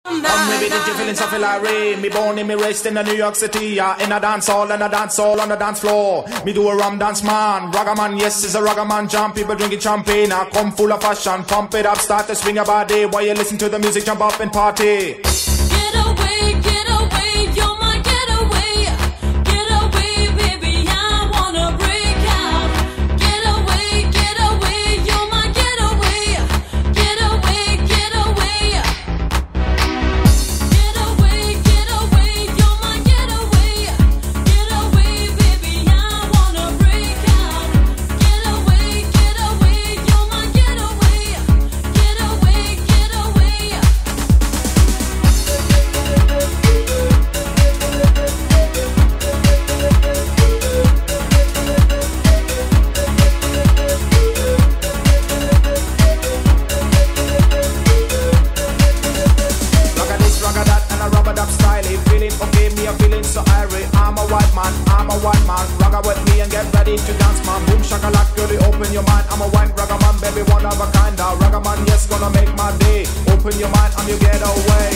Maybe did you feeling something like rain? Me born in me raised in the New York City, yeah. In a dance hall and a dance hall on the dance floor. Me do a rum dance man, ragaman, yes, it's a ragaman jump. People drinking champagne, I come full of fashion. Pump it up, start to swing your body. While you listen to the music, jump up and party. Get away, you're my getaway. Get away, baby, I wanna break out. Get away, you're my getaway. Get away. Get away, you're my getaway. Get away, baby, I wanna break out. Get away, you're my getaway. Get away. Feeling okay, me a feeling so airy. I'm a white man, ragga with me and get ready to dance, man. Boom shakalak, girlie, open your mind. I'm a white ragga man, baby, one of a kind. Ragga man, yes, gonna make my day. Open your mind, I'm your getaway.